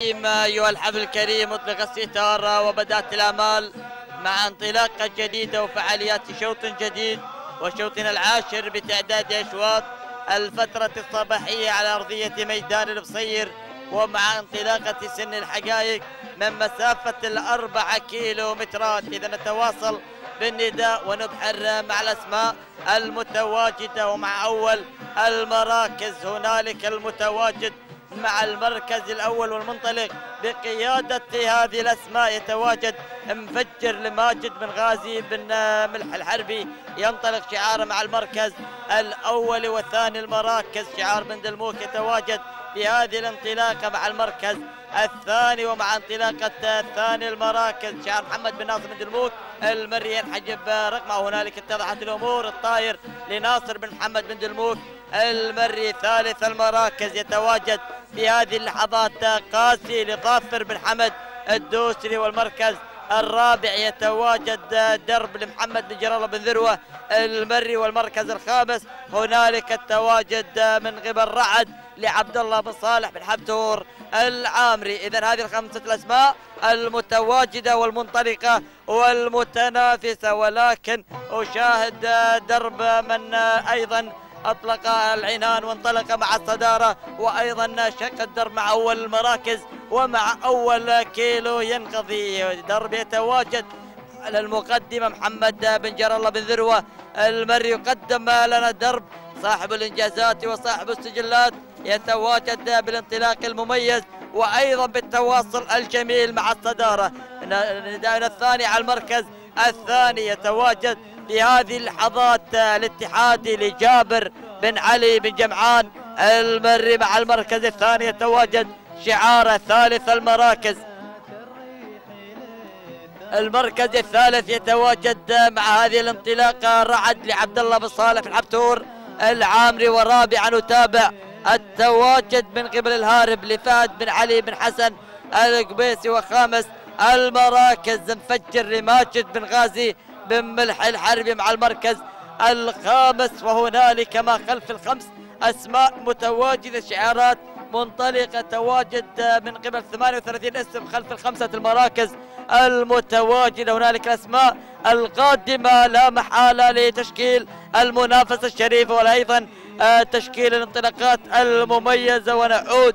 أيها الحفل الكريم، أطلق الستار وبدأت الآمال مع انطلاقة جديدة وفعاليات شوط جديد، وشوطنا العاشر بتعداد أشواط الفترة الصباحية على أرضية ميدان البصير، ومع انطلاقة سن الحقائق من مسافة ال4 كيلومترات. إذا نتواصل بالنداء ونبحر مع الأسماء المتواجدة ومع أول المراكز. هنالك المتواجد مع المركز الأول والمنطلق بقيادة هذه الأسماء يتواجد مفجر لماجد بن غازي بن ملح الحربي، ينطلق شعار مع المركز الأول والثاني المراكز. شعار بن دلموك يتواجد بهذه الانطلاقة مع المركز الثاني، ومع انطلاقة ثاني المراكز شعار محمد بن ناصر بن دلموك المري ينحجب رقمه. هنالك اتضحت الأمور، الطاير لناصر بن محمد بن دلموك المري. ثالث المراكز يتواجد بهذه اللحظات قاسي لظافر بن حمد الدوسري، والمركز الرابع يتواجد درب لمحمد بن جلال بن ذروة المري، والمركز الخامس هنالك التواجد من قبل رعد لعبد الله بن صالح بن حبتور العامري. إذا هذه الخمسة الأسماء المتواجدة والمنطلقة والمتنافسة، ولكن أشاهد درب من أيضا أطلق العنان وانطلق مع الصدارة، وأيضا شق الدرب مع أول المراكز ومع أول كيلو ينقضي. درب يتواجد على المقدمة محمد بن جر الله بن ذروة المري، يقدم لنا درب صاحب الإنجازات وصاحب السجلات يتواجد بالانطلاق المميز وأيضا بالتواصل الجميل مع الصدارة. نداءنا الثاني على المركز الثاني يتواجد بهذه اللحظات الاتحادي لجابر بن علي بن جمعان المري، مع المركز الثاني يتواجد شعار ثالث المراكز. المركز الثالث يتواجد مع هذه الانطلاقة رعد لعبد الله بن صالح بن حبتور العامري، ورابعا نتابع التواجد من قبل الهارب لفهد بن علي بن حسن القبيسي، وخامس المراكز مفجر لماجد بن غازي بن ملح الحربي مع المركز الخامس. وهنالك ما خلف الخمس أسماء متواجدة، شعارات منطلقة تواجد من قبل 38 اسم خلف الخمسة المراكز المتواجدة. هنالك الأسماء القادمة لا محالة لتشكيل المنافسة الشريفة وأيضا تشكيل الانطلاقات المميزة. ونعود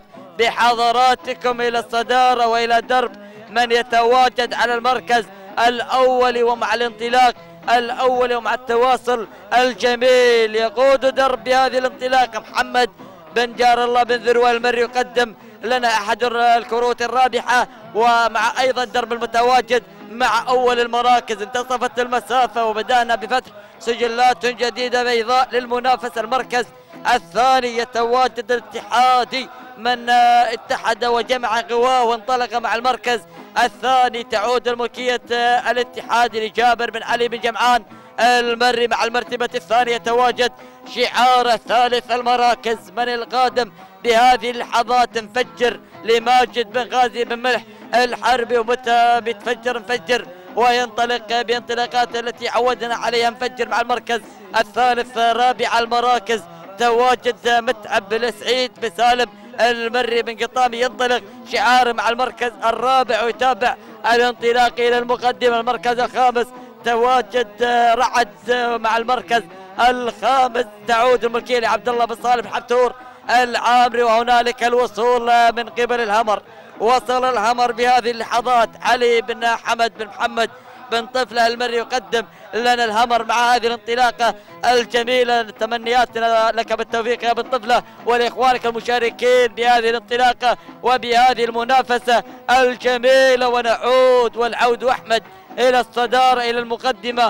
بحضراتكم إلى الصدارة وإلى درب من يتواجد على المركز الأول ومع الانطلاق الأول ومع التواصل الجميل. يقود درب بهذه الانطلاقة محمد بن جار الله بن ذروة المري، يقدم لنا أحد الكروت الرابحة، ومع أيضا درب المتواجد مع أول المراكز. انتصفت المسافة وبدأنا بفتح سجلات جديدة بيضاء للمنافسة. المركز الثاني يتواجد الاتحادي من اتحد وجمع قواه وانطلق مع المركز الثاني. تعود الملكية الاتحادي لجابر بن علي بن جمعان المري، مع المرتبة الثانية يتواجد شعار ثالث المراكز. من القادم بهذه اللحظات مفجر لماجد بن غازي بن ملح الحربي، ومتى بيتفجر مفجر وينطلق بانطلاقات التي عودنا عليها مفجر مع المركز الثالث. رابع المراكز تواجد متعب السعيد بسالم المري بن قطامي، ينطلق شعار مع المركز الرابع ويتابع الانطلاق الى المقدمه. المركز الخامس تواجد رعد مع المركز الخامس. تعود الملكيه لعبد الله بن صالح بن حبتور العامري، وهنالك الوصول من قبل الهمر. وصل الهمر بهذه اللحظات علي بن حمد بن محمد بن طفله المري، يقدم لنا الهمر مع هذه الانطلاقه الجميله. تمنياتنا لك بالتوفيق يا بن طفله ولاخوانك المشاركين بهذه الانطلاقه وبهذه المنافسه الجميله. ونعود والعود احمد الى الصداره الى المقدمه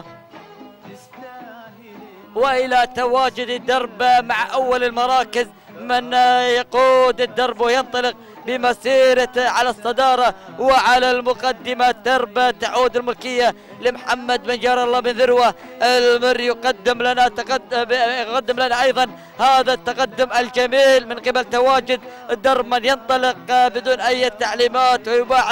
والى تواجد الدرب مع اول المراكز. من يقود الدرب وينطلق بمسيرة على الصدارة وعلى المقدمة. درب تعود الملكية لمحمد بن جار الله بن ذروة المري، يقدم لنا أيضا هذا التقدم الجميل من قبل تواجد الدرب من ينطلق بدون أي تعليمات ويباعد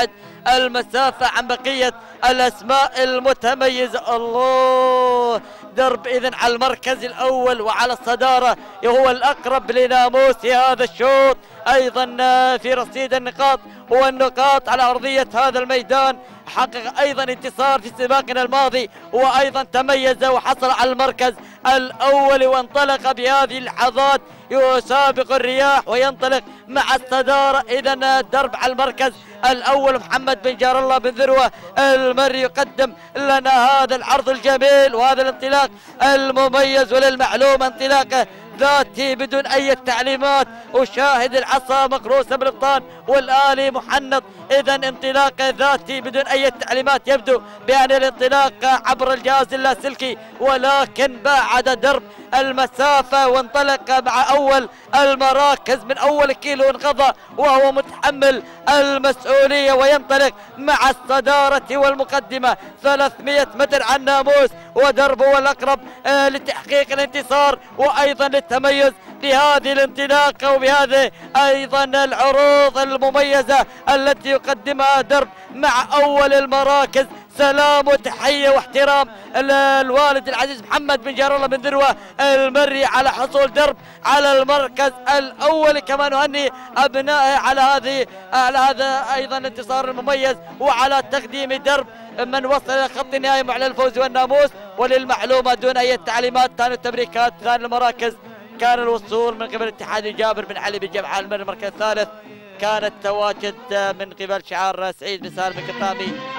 المسافة عن بقية الأسماء المتميزة. الله، درب إذن على المركز الأول وعلى الصدارة، هو الأقرب لناموس في هذا الشوط. أيضا في رصيد النقاط والنقاط على أرضية هذا الميدان، حقق أيضا انتصار في سباقنا الماضي، وأيضا تميز وحصل على المركز الأول، وانطلق بهذه اللحظات يسابق الرياح وينطلق مع الصدارة. إذا درب على المركز الأول محمد بن جار الله بن ذروة المري يقدم لنا هذا العرض الجميل وهذا الانطلاق المميز. وللمعلومة انطلاقه ذاتي بدون أي تعليمات، وشاهد العصا مقروسة بالابطان والآلي محنط. إذا انطلاق ذاتي بدون أي تعليمات، يبدو بأن الانطلاق عبر الجهاز اللاسلكي، ولكن بعد درب المسافة وانطلق مع أول المراكز من أول كيلو انقضى وهو متحمل المسؤولية، وينطلق مع الصدارة والمقدمة 300 متر عن ناموس، ودرب هو الأقرب لتحقيق الانتصار وأيضا للتميز بهذه الانطلاقة وبهذه أيضا العروض المميزة التي يقدمها درب مع أول المراكز. سلام وتحية واحترام الوالد العزيز محمد بن جار الله بن ذروة المري على حصول درب على المركز الأول، كما نهني أبنائه على هذا أيضا الانتصار المميز وعلى تقديم درب من وصل إلى خط النهائي معلن الفوز والناموس. وللمعلومة دون أي تعليمات ثاني التبريكات ثاني المراكز كان الوصول من قبل اتحاد جابر بن علي بن جمعة المركز الثالث، كان التواجد من قبل شعار سعيد بن سالم القطامي